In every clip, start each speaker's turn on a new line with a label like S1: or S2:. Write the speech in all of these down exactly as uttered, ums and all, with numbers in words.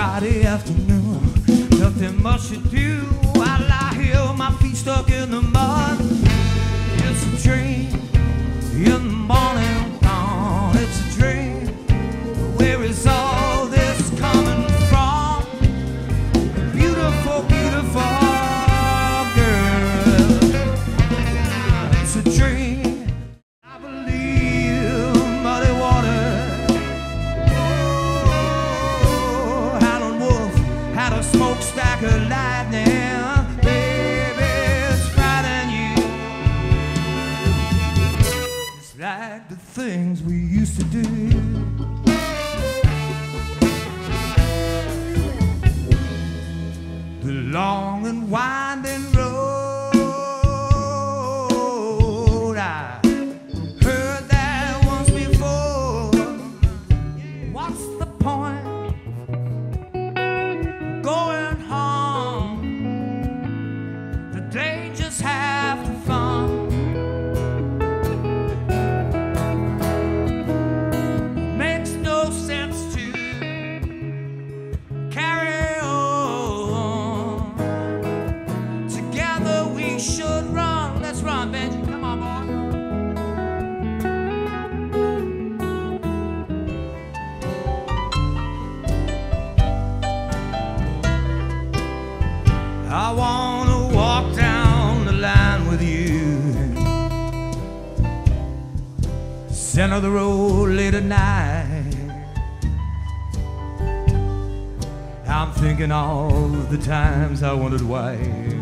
S1: Friday afternoon, nothing much to do. I lie here, my feet stuck in the mud. It's a dream in the morning dawn. It's a dream. Where is all this coming from? Beautiful, beautiful girl. It's a dream. I believe muddy water. Oh, Howlin' Wolf had a smokestack of lightning. Baby, it's frightening you. It's like the things we used to do. The long and winding road, I heard that once before. What's the point going home? Today just have to fun. Makes no sense to carry on. Together we should run. Let's run, Benji. Come on, boy. I wanna walk down the line with you, center of the road late at night. I'm thinking of the times I wondered why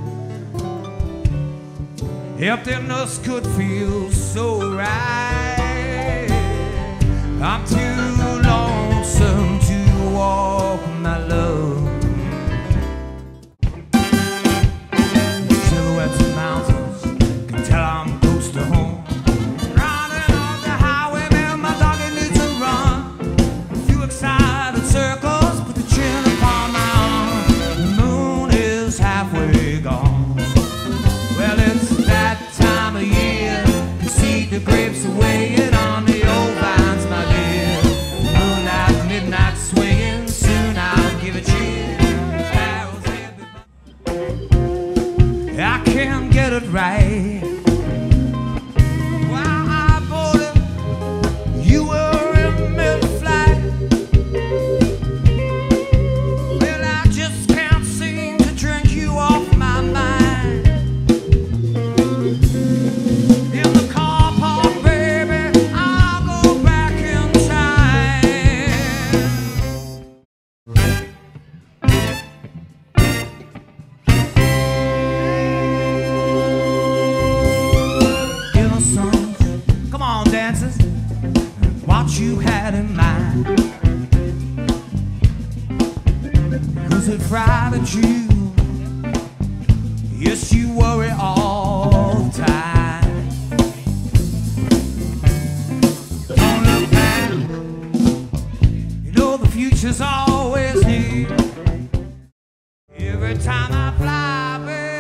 S1: emptiness could feel so right. I'm too lonesome to walk, my love. Silhouettes of mountains can tell I'm close to home. Running off the highway, man, my doggy needs to run. A few excited circles, put the chin upon my arm. The moon is halfway gone. Well, it's that time of year. You see the grapes are weighing on the old vines, my dear. Moonlight, midnight swinging, soon I'll give a cheer. Carols everybody. I can't get it right. While I boarded, you were in mid-flight. Well, I just can't seem to drink you off my mind. In the car park, baby, I'll go back in time. Innocence, come on, dancers, what you had in mind. Cause it frightened you. Yes, you worry all the time. Don't look back. You know the future's always near. Every time I fly,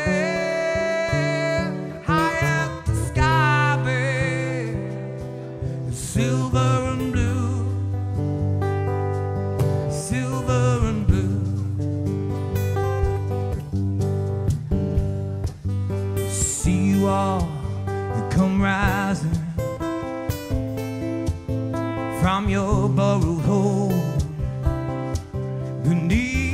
S1: babe, high at the sky, babe, it's silver and blue, silver and blue. See you all, you come rising from your burrowed hole beneath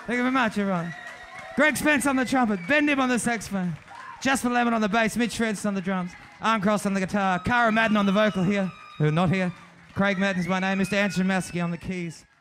S1: Thank you very much, everyone. Greg Spence on the trumpet, Ben Nib on the saxophone, Jasper Lemon on the bass, Mitch Fredson on the drums, Arm Cross on the guitar, Cara Madden on the vocal here, who are not here, Craig Madden's my name, Mister Anthony Maskey on the keys.